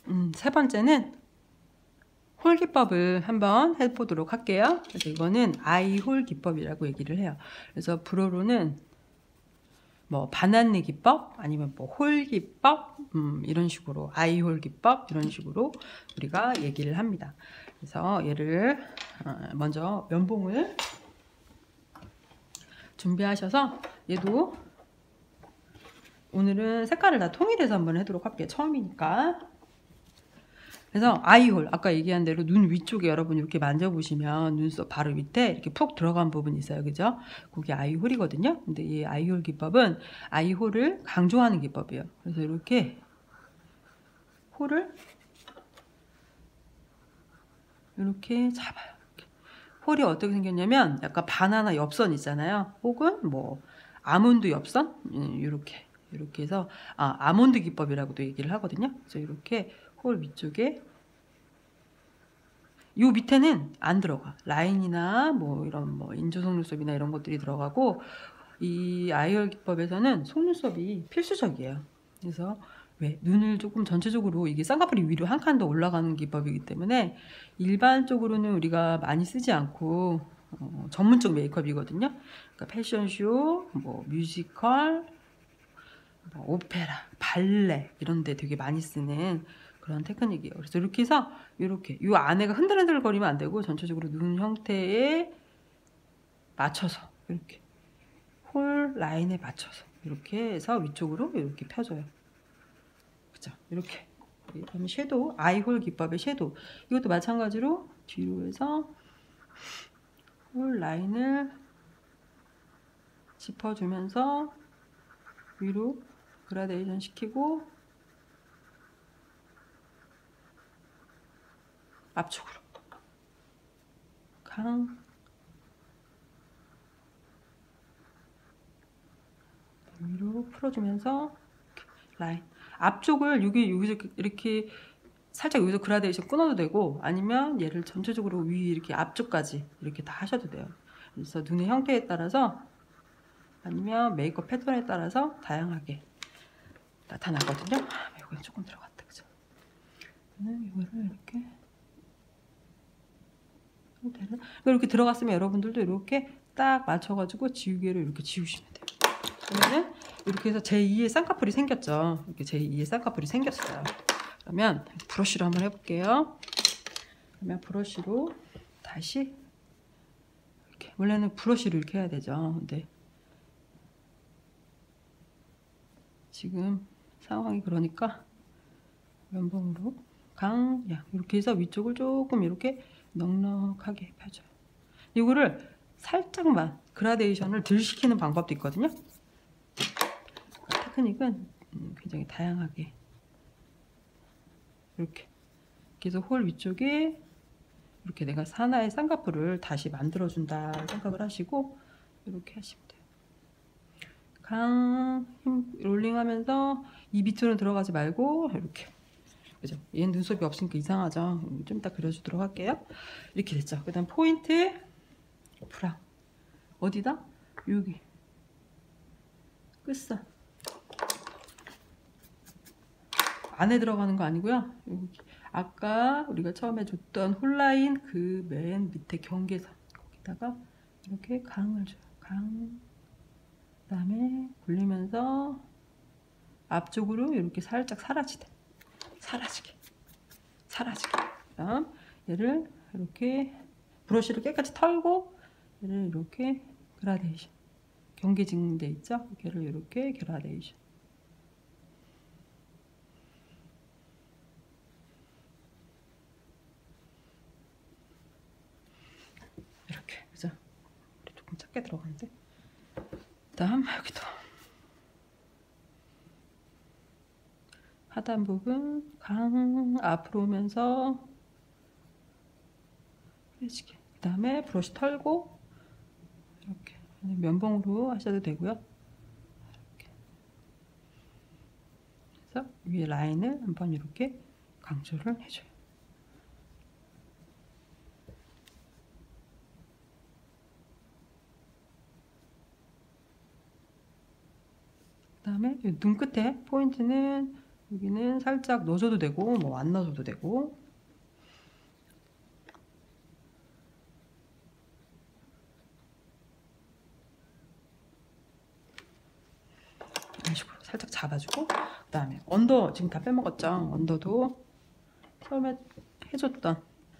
세 번째는 홀 기법을 한번 해보도록 할게요. 그래서 이거는 아이홀 기법이라고 얘기를 해요. 그래서 불어로는 뭐 반안리 기법 아니면 뭐 홀 기법 이런 식으로 아이홀 기법 이런 식으로 우리가 얘기를 합니다. 그래서 얘를 먼저 면봉을 준비하셔서 얘도 오늘은 색깔을 다 통일해서 한번 해도록 할게요. 처음이니까. 그래서 아이홀 아까 얘기한 대로 눈 위쪽에 여러분 이렇게 만져보시면 눈썹 바로 밑에 이렇게 푹 들어간 부분이 있어요. 그죠? 그게 아이홀이거든요. 근데 이 아이홀 기법은 아이홀을 강조하는 기법이에요. 그래서 이렇게 홀을 이렇게 잡아요. 이렇게. 홀이 어떻게 생겼냐면 약간 바나나 엽선 있잖아요. 혹은 뭐 아몬드 엽선 이렇게 해서 아몬드 기법이라고도 얘기를 하거든요. 그래서 이렇게 홀 위쪽에 요 밑에는 안 들어가. 라인이나 뭐 이런 뭐 인조 속눈썹이나 이런 것들이 들어가고 이 아이홀 기법에서는 속눈썹이 필수적이에요. 그래서 왜 눈을 조금 전체적으로 이게 쌍꺼풀이 위로 한 칸 더 올라가는 기법이기 때문에 일반적으로는 우리가 많이 쓰지 않고 전문적 메이크업이거든요. 그러니까 패션쇼, 뭐 뮤지컬, 뭐 오페라, 발레 이런 데 되게 많이 쓰는 그런 테크닉이에요. 그래서 이렇게 해서 이렇게 이 안에가 흔들흔들거리면 안 되고 전체적으로 눈 형태에 맞춰서 이렇게 홀 라인에 맞춰서 이렇게 해서 위쪽으로 이렇게 펴줘요. 그죠? 이렇게. 그다음에 섀도우, 아이홀 기법의 섀도우. 이것도 마찬가지로 뒤로 해서 홀 라인을 짚어주면서 위로 그라데이션 시키고 앞쪽으로 위로 풀어주면서 라인 앞쪽을 여기서 이렇게 살짝 여기서 그라데이션 끊어도 되고 아니면 얘를 전체적으로 위 이렇게 앞쪽까지 이렇게 다 하셔도 돼요. 그래서 눈의 형태에 따라서 아니면 메이크업 패턴에 따라서 다양하게 나타나거든요. 이거는 조금 들어갔다 그죠? 이거를 이렇게 들어갔으면 여러분들도 이렇게 딱 맞춰가지고 지우개로 이렇게 지우시면 돼요. 그러면은 이렇게 해서 제2의 쌍꺼풀이 생겼죠. 이렇게 제2의 쌍꺼풀이 생겼어요. 그러면 브러쉬로 한번 해볼게요. 그러면 브러쉬로 다시 이렇게 원래는 브러쉬로 이렇게 해야 되죠. 근데 지금 상황이 그러니까 면봉으로 강약 이렇게 해서 위쪽을 조금 이렇게 넉넉하게 펴줘요. 이거를 살짝만 그라데이션을 덜 시키는 방법도 있거든요. 테크닉은 굉장히 다양하게 이렇게 그래서 홀 위쪽에 이렇게 내가 하나의 쌍꺼풀을 다시 만들어준다 생각을 하시고 이렇게 하시면 돼요. 힘 롤링하면서 이 밑으로 들어가지 말고 이렇게 그죠? 얘는 눈썹이 없으니까 이상하죠? 좀 이따 그려주도록 할게요. 이렇게 됐죠? 그 다음 포인트 브라운 어디다? 여기 끝선 안에 들어가는 거 아니고요. 여기 아까 우리가 처음에 줬던 홀라인 그 맨 밑에 경계선 거기다가 이렇게 강을 줘요. 강 그다음에 굴리면서 앞쪽으로 이렇게 살짝 사라지게 그다음 얘를 이렇게 브러쉬를 깨끗이 털고 얘를 이렇게 그라데이션 경계 짓는 데 있죠? 얘를 이렇게 그라데이션 이렇게 그죠? 조금 작게 들어가는데 그다음 여기도 하단 부분 강 앞으로 오면서 해지게 그 다음에 브러쉬 털고 이렇게 면봉으로 하셔도 되고요. 이렇게 해서 위에 라인을 한번 이렇게 강조를 해줘요. 그 다음에 눈 끝에 포인트는 여기는 살짝 넣어줘도 되고 뭐 안 넣어줘도 되고. 이런 식으로 살짝 잡아주고, 그 다음에 언더 지금 다 빼먹었죠. 언더도 처음에 해줬던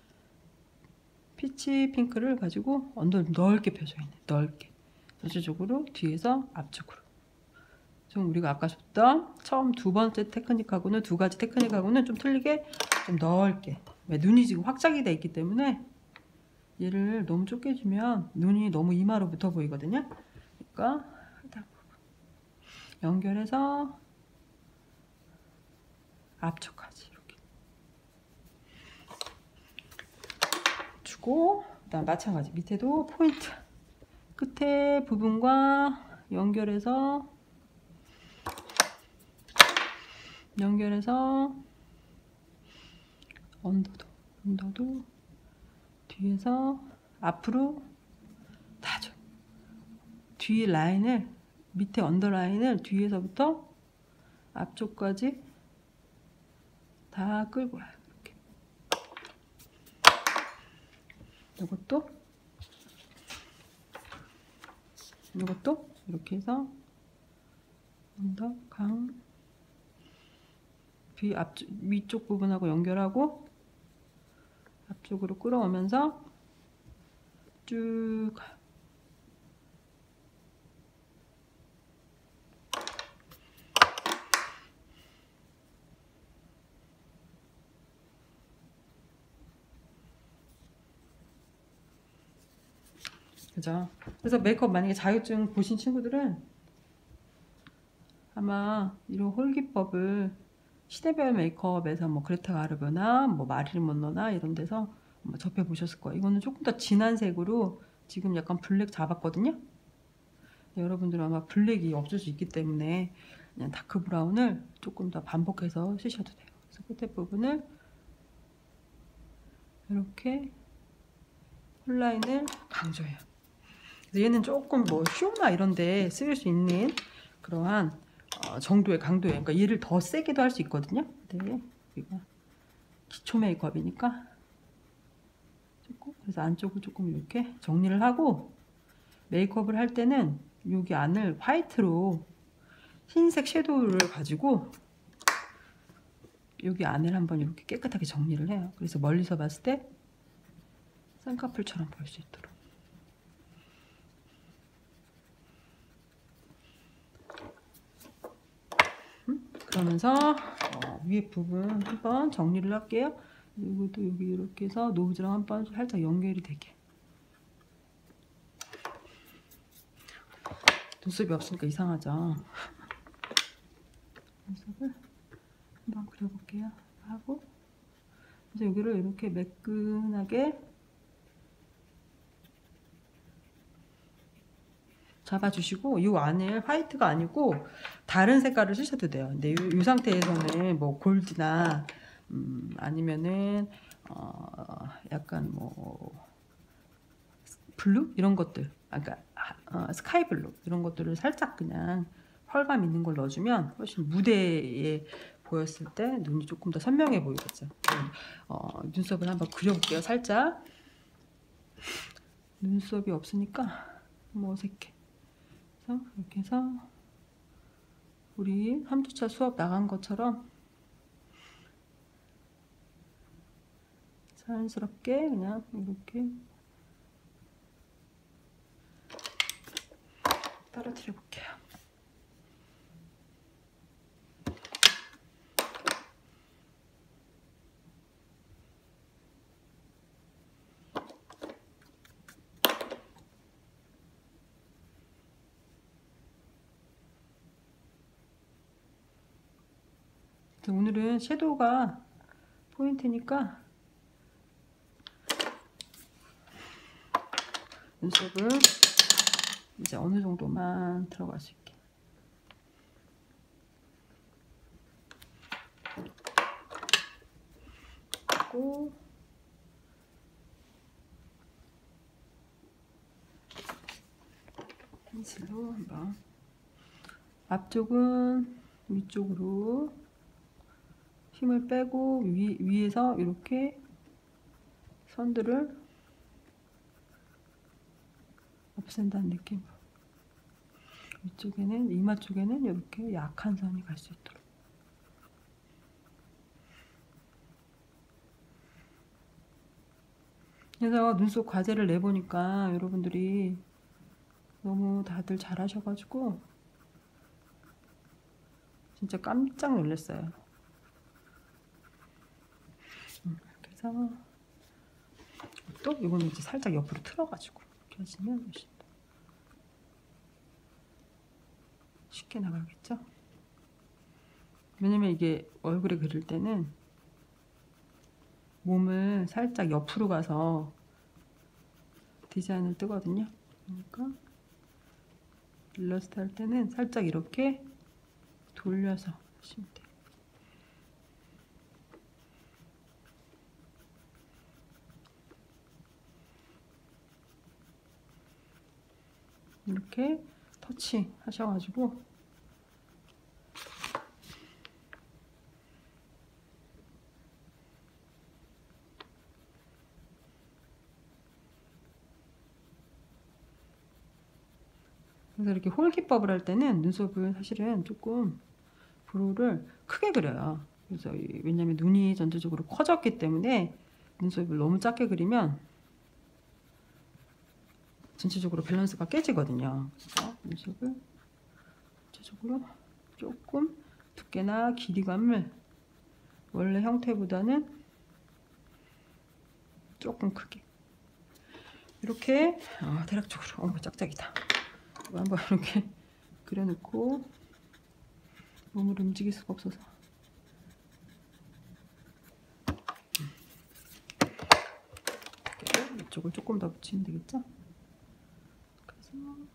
피치 핑크를 가지고 언더 넓게 펴줘야 돼. 넓게 전체적으로 뒤에서 앞쪽으로. 좀 우리가 아까 줬던 처음 두 번째 테크닉하고는, 두 가지 테크닉하고는 좀 틀리게 좀 넓게. 왜? 눈이 지금 확장이 돼 있기 때문에 얘를 너무 좁게 주면 눈이 너무 이마로 붙어 보이거든요. 그러니까 연결해서 앞쪽까지 이렇게 주고, 그다음 마찬가지 밑에도 포인트 끝에 부분과 연결해서 언더도 뒤에서 앞으로 다 줘. 뒤 라인을, 밑에 언더라인을 뒤에서부터 앞쪽까지 다 끌고 와요. 이렇게. 이것도 이렇게 해서 언더 강 뒤 앞쪽 위쪽 부분하고 연결하고 앞쪽으로 끌어오면서 쭉 가요. 그죠? 그래서 메이크업 만약에 자격증 보신 친구들은 아마 이런 홀기법을 시대별 메이크업에서 뭐 그레타 가르베나 뭐 마릴린 먼로나 이런 데서 뭐 접해 보셨을 거예요. 이거는 조금 더 진한 색으로 지금 약간 블랙 잡았거든요. 여러분들은 아마 블랙이 없을 수 있기 때문에 그냥 다크 브라운을 조금 더 반복해서 쓰셔도 돼요. 그래서 끝에 부분을 이렇게 홀라인을 강조해요. 얘는 조금 뭐 쇼나 이런 데 쓰일 수 있는 그러한 정도의 강도예요. 그러니까 얘를 더 세게도 할 수 있거든요. 네, 여기가 기초 메이크업이니까 조금, 그래서 안쪽을 조금 이렇게 정리를 하고, 메이크업을 할 때는 여기 안을 화이트로 흰색 섀도우를 가지고 여기 안을 한번 이렇게 깨끗하게 정리를 해요. 그래서 멀리서 봤을 때 쌍꺼풀처럼 보일 수 있도록. 그러면서 위에 부분 한번 정리를 할게요. 이것도 여기 이렇게 해서 노즈랑 한번 살짝 연결이 되게. 눈썹이 없으니까 이상하죠. 눈썹을 한번 그려볼게요. 하고, 그래서 여기를 이렇게 매끈하게 잡아주시고, 이 안을 화이트가 아니고 다른 색깔을 쓰셔도 돼요. 근데 이 상태에서는 뭐 골드나 아니면은 약간 뭐 블루 이런 것들, 그러니까 스카이 블루 이런 것들을 살짝 그냥 펄감 있는 걸 넣어주면 훨씬 무대에 보였을 때 눈이 조금 더 선명해 보이겠죠. 눈썹을 한번 그려볼게요. 살짝. 눈썹이 없으니까 너무 어색해. 그래서 이렇게 해서 우리 3주차 수업 나간 것처럼 자연스럽게 그냥 이렇게 떨어뜨려 볼게요. 오늘은 섀도우가 포인트니까 눈썹을 이제 어느 정도만 들어갈 수 있게. 그리고 펜슬로 한번 앞쪽은 위쪽으로 힘을 빼고 위에서 이렇게 선들을 없앤다는 느낌으로, 이쪽에는 이마 쪽에는 이렇게 약한 선이 갈 수 있도록. 그래서 눈썹 과제를 내보니까 여러분들이 너무 다들 잘하셔가지고 진짜 깜짝 놀랐어요. 그래서 또 이거는 이제 살짝 옆으로 틀어가지고 이렇게 하시면 훨씬 더 쉽게 나가겠죠? 왜냐면 이게 얼굴에 그릴 때는 몸을 살짝 옆으로 가서 디자인을 뜨거든요. 그러니까 일러스트 할 때는 살짝 이렇게 돌려서 하시면 돼요. 이렇게 터치 하셔가지고 그래서 이렇게 홀 기법을 할 때는 눈썹을 사실은 조금 브로우를 크게 그려요. 그래서 왜냐면 눈이 전체적으로 커졌기 때문에 눈썹을 너무 작게 그리면 전체적으로 밸런스가 깨지거든요. 그래서 눈썹을 전체적으로 조금 두께나 길이감을 원래 형태보다는 조금 크게 이렇게 대략적으로 짝짝이다. 이거 한번 이렇게 그려놓고 몸을 움직일 수가 없어서 이쪽을 조금 더 붙이면 되겠죠? 그래서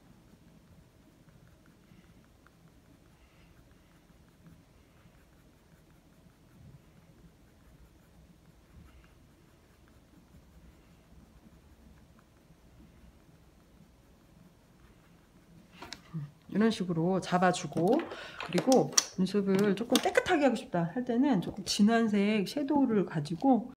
이런 식으로 잡아주고, 그리고 눈썹을 조금 깨끗하게 하고 싶다 할 때는 조금 진한 색 섀도우를 가지고